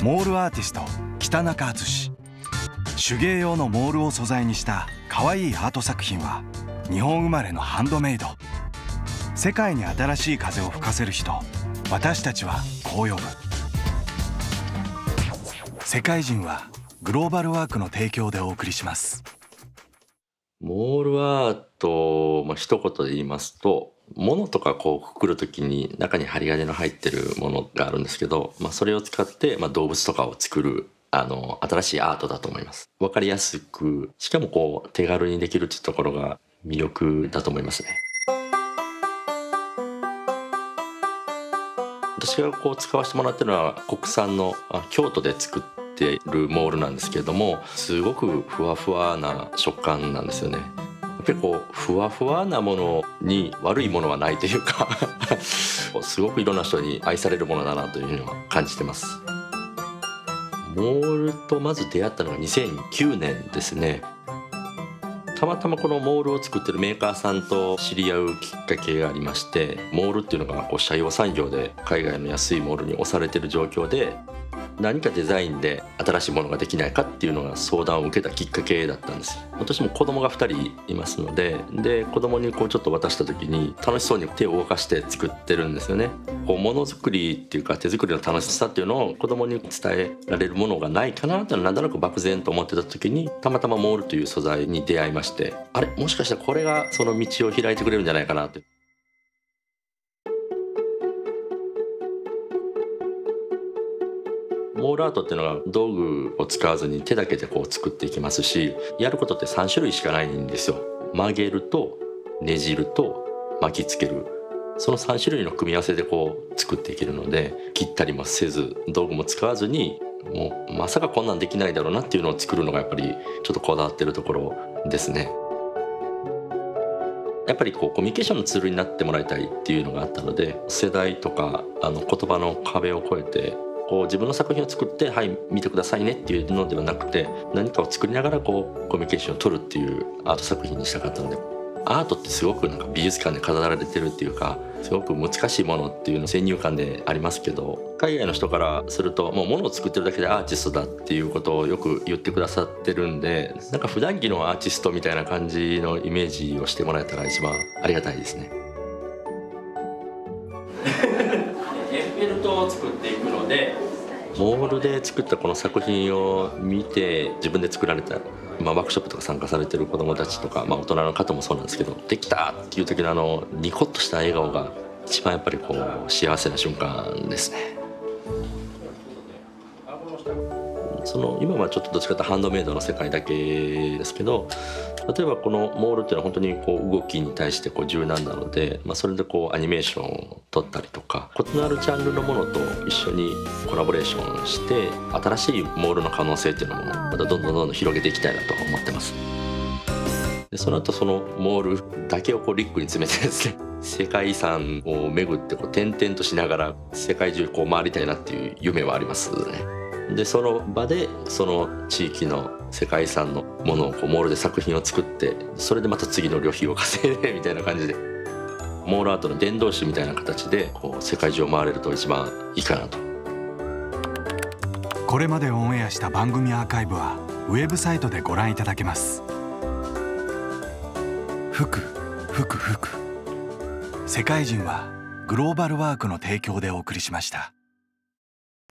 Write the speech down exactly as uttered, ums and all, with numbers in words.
モールアーティスト北中敦。手芸用のモールを素材にした可愛いアート作品は日本生まれのハンドメイド。世界に新しい風を吹かせる人、私たちはこう呼ぶ。世界人はグローバルワークの提供でお送りします。 モールアート、まあ、一言で言いますと、物とかこうくくる時に中に針金の入ってるものがあるんですけど、まあ、それを使って、まあ、動物とかを作るあの新しいアートだと思います。わかりやすく、しかもこう手軽にできるっていうところが魅力だと思いますね。私がこう使わせてもらってるのは国産の京都で作ってるモールなんですけれども、すごくふわふわな食感なんですよね。やっぱりこうふわふわなものに悪いものはないというかすごくいろんな人に愛されるものだなというふうには感じてます。モールとまず出会ったのがにせんきゅうねんですね。たまたまこのモールを作ってるメーカーさんと知り合うきっかけがありまして、モールっていうのがこう社用産業で海外の安いモールに押されてる状況で、何かデザインで新しいものができないかっていうのが相談を受けたきっかけだったんです。私も子供がふたりいますので、で子供にこうちょっと渡した時に楽しそうに手を動かして作ってるんですよね。こうものづくりっていうか手作りの楽しさっていうのを子供に伝えられるものがないかなってなんとなく漠然と思ってた時に、たまたまモールという素材に出会いまして、あれもしかしたらこれがその道を開いてくれるんじゃないかなって。モールアートっていうのは道具を使わずに手だけでこう作っていきますし、やることってさん種類しかないんですよ。曲げるとねじると巻きつける、そのさん種類の組み合わせでこう作っていけるので、切ったりもせず道具も使わずに、もうまさかこんなんできないだろうなっていうのを作るのがやっぱりちょっとこだわってるところですね。やっぱりこうコミュニケーションのツールになってもらいたいっていうのがあったので、世代とかあの言葉の壁を越えてこう自分の作品を作ってはい見てくださいねっていうのではなくて、何かを作りながらこうコミュニケーションを取るっていうアート作品にしたかったので、アートってすごくなんか美術館で飾られてるっていうか、すごく難しいものっていうの先入観でありますけど、海外の人からするともう物を作ってるだけでアーティストだっていうことをよく言ってくださってるんで、なんか普段着のアーティストみたいな感じのイメージをしてもらえたら一番ありがたいですね。エッフェル塔を作っていくので、モールで作ったこの作品を見て自分で作られた、まあ、ワークショップとか参加されてる子どもたちとか、まあ、大人の方もそうなんですけど、できたっていう時のあのニコッとした笑顔が一番やっぱりこう幸せな瞬間ですね。その今はちょっとどっちかというとハンドメイドの世界だけですけど、例えばこのモールっていうのは本当にこう動きに対してこう柔軟なので、まあ、それでこうアニメーションを撮ったりとか、異なるジャンルのものと一緒にコラボレーションして新しいモールの可能性っていうのもまたどんどんどんどん広げていきたいなと思ってます。でその後そのモールだけをこうリックに詰めてですね、世界遺産を巡ってこう転々としながら世界中こう回りたいなっていう夢はありますね。でその場でその地域の世界遺産のものをこうモールで作品を作って、それでまた次の旅費を稼いでみたいな感じで、モールアートの伝道師みたいな形でこう世界中を回れると一番いいかなと。 これまでオンエアした番組アーカイブはウェブサイトでご覧いただけます。服服服世界人はグローバルワークの提供でお送りしました。